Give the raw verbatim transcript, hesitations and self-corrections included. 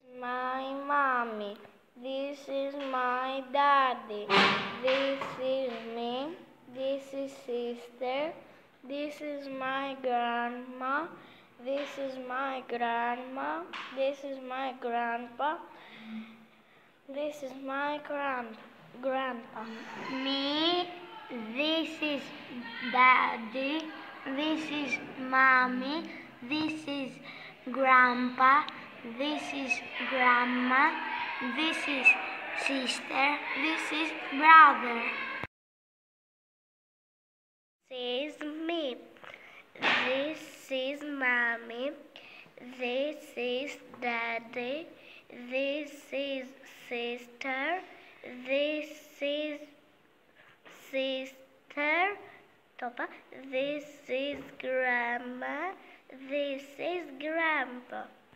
My mommy. This is my daddy. This is me. This is sister. This is my grandma. This is my grandma. This is my grandpa. This is my grand grandpa. Me. This is daddy. This is mommy. This is grandpa. This is grandma. This is sister. This is brother. This is me. This is mommy. This is daddy. This is sister. This is sister. Topa. This is grandma. This is grandpa.